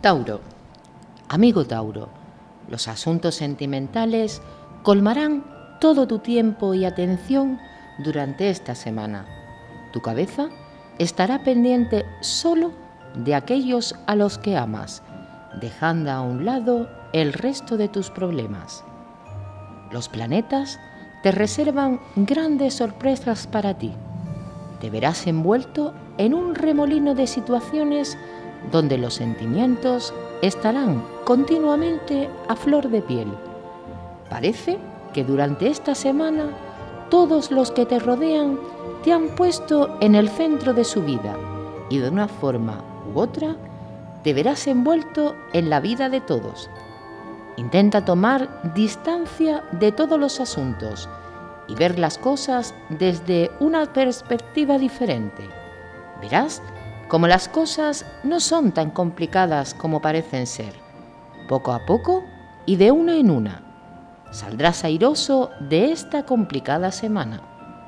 Tauro. Amigo Tauro, los asuntos sentimentales colmarán todo tu tiempo y atención durante esta semana. Tu cabeza estará pendiente solo de aquellos a los que amas, dejando a un lado el resto de tus problemas. Los planetas te reservan grandes sorpresas para ti. Te verás envuelto en un remolino de situaciones donde los sentimientos estarán continuamente a flor de piel. Parece que durante esta semana todos los que te rodean te han puesto en el centro de su vida y de una forma u otra te verás envuelto en la vida de todos. Intenta tomar distancia de todos los asuntos y ver las cosas desde una perspectiva diferente. Verás cómo las cosas no son tan complicadas como parecen ser. Poco a poco y de una en una, saldrás airoso de esta complicada semana.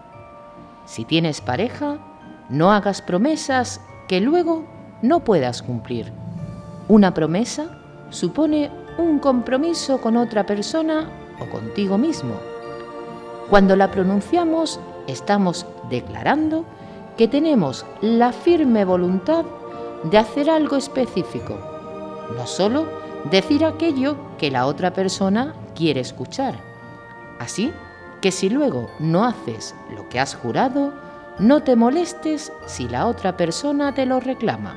Si tienes pareja, no hagas promesas que luego no puedas cumplir. Una promesa supone un compromiso con otra persona o contigo mismo. Cuando la pronunciamos, estamos declarando que tenemos la firme voluntad de hacer algo específico, no solo decir aquello que la otra persona quiere escuchar. Así que si luego no haces lo que has jurado, no te molestes si la otra persona te lo reclama.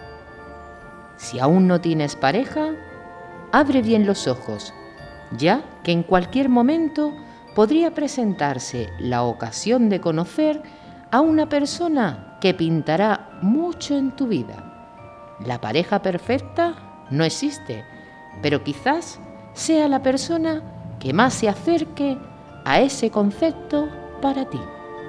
Si aún no tienes pareja, abre bien los ojos, ya que en cualquier momento podría presentarse la ocasión de conocer a una persona que pintará mucho en tu vida. La pareja perfecta no existe, pero quizás sea la persona que más se acerque a ese concepto para ti.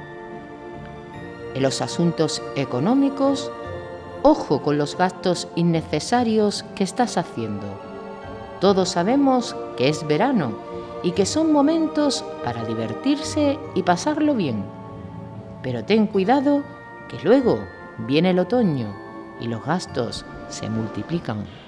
En los asuntos económicos, ojo con los gastos innecesarios que estás haciendo. Todos sabemos que es verano y que son momentos para divertirse y pasarlo bien. Pero ten cuidado que luego viene el otoño y los gastos se multiplican.